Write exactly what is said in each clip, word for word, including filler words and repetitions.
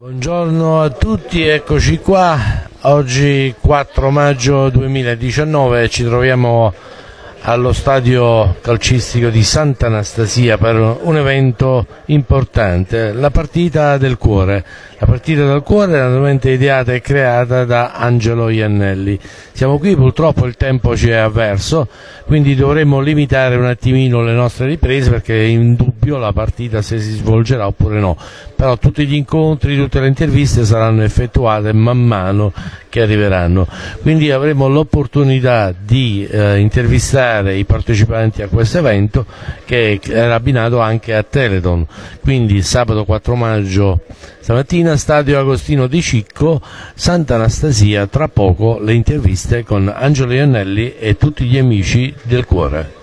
Buongiorno a tutti, eccoci qua. Oggi quattro maggio duemiladiciannove ci troviamo allo stadio calcistico di Sant'Anastasia per un evento importante, la partita del cuore. La partita del cuore è naturalmente ideata e creata da Angelo Iannelli. Siamo qui, purtroppo il tempo ci è avverso, quindi dovremmo limitare un attimino le nostre riprese perché è in dubbio la partita se si svolgerà oppure no. Però tutti gli incontri, tutte le interviste saranno effettuate man mano che arriveranno. Quindi avremo l'opportunità di eh, intervistare i partecipanti a questo evento che era abbinato anche a Telethon. Quindi sabato quattro maggio stamattina, stadio Agostino di Cicco, Sant'Anastasia, tra poco le interviste con Angelo Iannelli e tutti gli amici del cuore.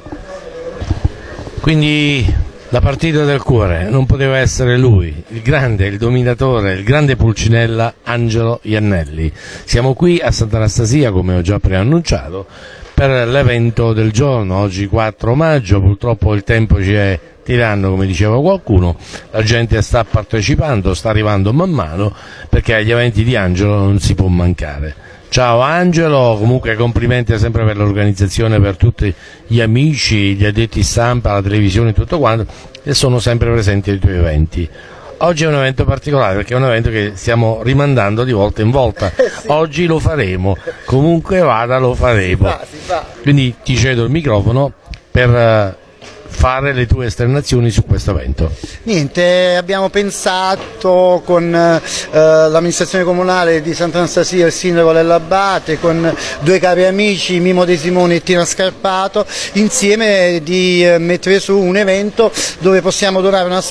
Quindi la partita del cuore non poteva essere lui, il grande, il dominatore, il grande Pulcinella Angelo Iannelli. Siamo qui a Sant'Anastasia, come ho già preannunciato, per l'evento del giorno, oggi quattro maggio, purtroppo il tempo ci è tirando, come diceva qualcuno, la gente sta partecipando, sta arrivando man mano, perché agli eventi di Angelo non si può mancare. Ciao Angelo, comunque complimenti sempre per l'organizzazione, per tutti gli amici, gli addetti stampa, la televisione e tutto quanto, che sono sempre presenti ai tuoi eventi. Oggi è un evento particolare perché è un evento che stiamo rimandando di volta in volta. Eh sì. Oggi lo faremo, comunque vada lo faremo. Si fa, si fa. Quindi ti cedo il microfono per fare le tue esternazioni su questo evento. Niente, abbiamo pensato con eh, l'amministrazione comunale di Sant'Anastasia, il sindaco Lell'Abate, con due cari amici, Mimo De Simone e Tina Scarpato, insieme di eh, mettere su un evento dove possiamo donare una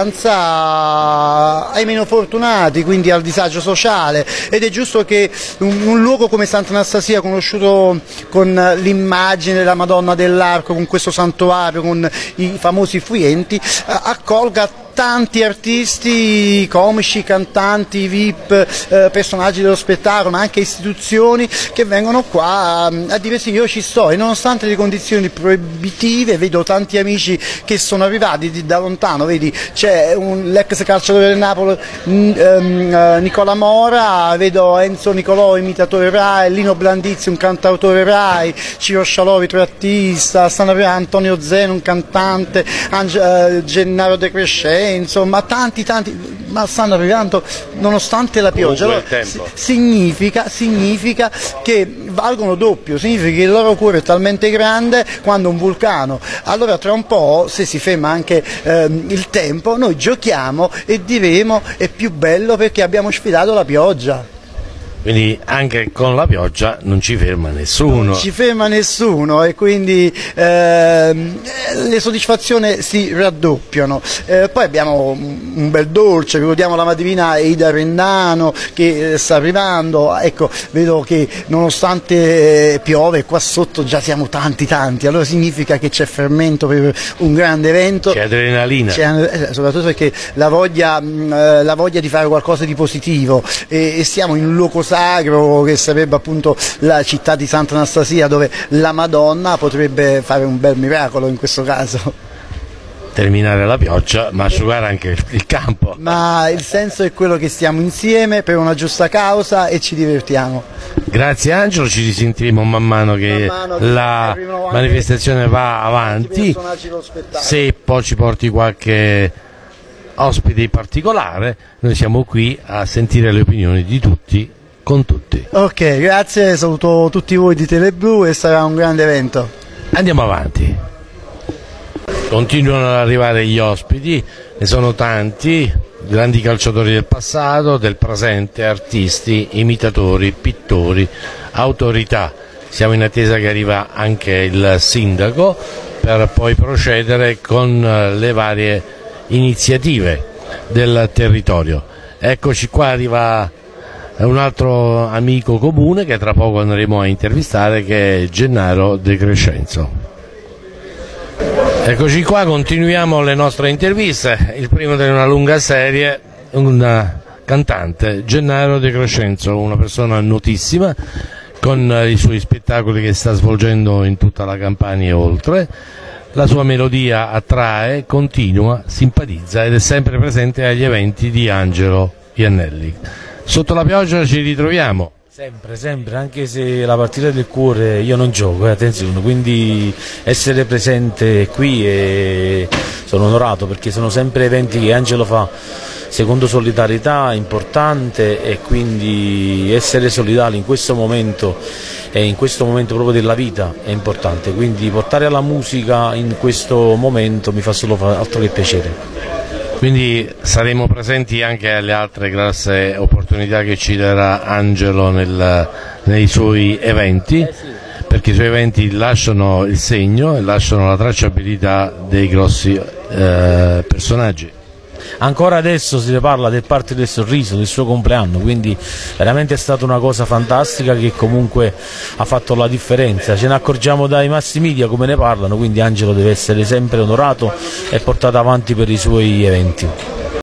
speranza ai meno fortunati, quindi al disagio sociale, ed è giusto che un, un luogo come Sant'Anastasia, conosciuto con l'immagine della Madonna dell'Arco, con questo santuario, con i famosi Fuenti, accolga tanti artisti comici, cantanti, V I P, eh, personaggi dello spettacolo, ma anche istituzioni che vengono qua a, a dire sì, io ci sto, e nonostante le condizioni proibitive vedo tanti amici che sono arrivati di, da lontano, vedi c'è l'ex calciatore del Napoli, um, Nicola Mora, vedo Enzo Nicolò, imitatore Rai, Lino Blandizzi, un cantautore Rai, Ciro Scialovi, artista, stanno arrivando Antonio Zeno, un cantante, Ange, uh, Gennaro De Crescenzo, insomma tanti tanti, ma stanno arrivando nonostante la pioggia. Allora, significa, significa che valgono doppio, significa che il loro cuore è talmente grande quando un vulcano. Allora tra un po', se si ferma anche ehm, il tempo, noi giochiamo e diremo è più bello perché abbiamo sfidato la pioggia. Quindi anche con la pioggia non ci ferma nessuno. Non ci ferma nessuno, e quindi ehm, le soddisfazioni si raddoppiano. Eh, poi abbiamo un bel dolce, ricordiamo la madrina Eida Rendano che eh, sta arrivando. Ecco, vedo che nonostante eh, piove qua sotto già siamo tanti tanti, allora significa che c'è fermento per un grande evento. C'è adrenalina. C'è, eh, soprattutto perché la voglia, mh, eh, la voglia di fare qualcosa di positivo, e, e siamo in un luogo sacro che sarebbe appunto la città di Sant'Anastasia, dove la Madonna potrebbe fare un bel miracolo in questo caso. Terminare la pioggia ma asciugare anche il campo. Ma il senso è quello che stiamo insieme per una giusta causa e ci divertiamo. Grazie Angelo, ci risentiremo man mano che man mano la manifestazione va avanti. Se poi ci porti qualche ospite in particolare, noi siamo qui a sentire le opinioni di tutti con tutti. Ok, grazie, saluto tutti voi di Teleblu e sarà un grande evento. Andiamo avanti. Continuano ad arrivare gli ospiti, ne sono tanti, grandi calciatori del passato, del presente, artisti, imitatori, pittori, autorità. Siamo in attesa che arriva anche il sindaco per poi procedere con le varie iniziative del territorio. Eccoci qua, arriva un altro amico comune che tra poco andremo a intervistare, che è Gennaro De Crescenzo. Eccoci qua, continuiamo le nostre interviste. Il primo di una lunga serie, un cantante, Gennaro De Crescenzo, una persona notissima con i suoi spettacoli che sta svolgendo in tutta la Campania e oltre. La sua melodia attrae, continua, simpatizza ed è sempre presente agli eventi di Angelo Iannelli. Sotto la pioggia ci ritroviamo. Sempre, sempre, anche se la partita del cuore io non gioco, eh, attenzione, quindi essere presente qui e sono onorato perché sono sempre eventi che Angelo fa secondo solidarietà, importante, e quindi essere solidali in questo momento e in questo momento proprio della vita è importante, quindi portare la musica in questo momento mi fa solo altro che piacere. Quindi saremo presenti anche alle altre grosse opportunità che ci darà Angelo nel, nei suoi eventi, Eh sì. perché i suoi eventi lasciano il segno e lasciano la tracciabilità dei grossi eh, personaggi. Ancora adesso si parla del Party del Sorriso, del suo compleanno, quindi veramente è stata una cosa fantastica che comunque ha fatto la differenza. Ce ne accorgiamo dai mass media come ne parlano, quindi Angelo deve essere sempre onorato e portato avanti per i suoi eventi.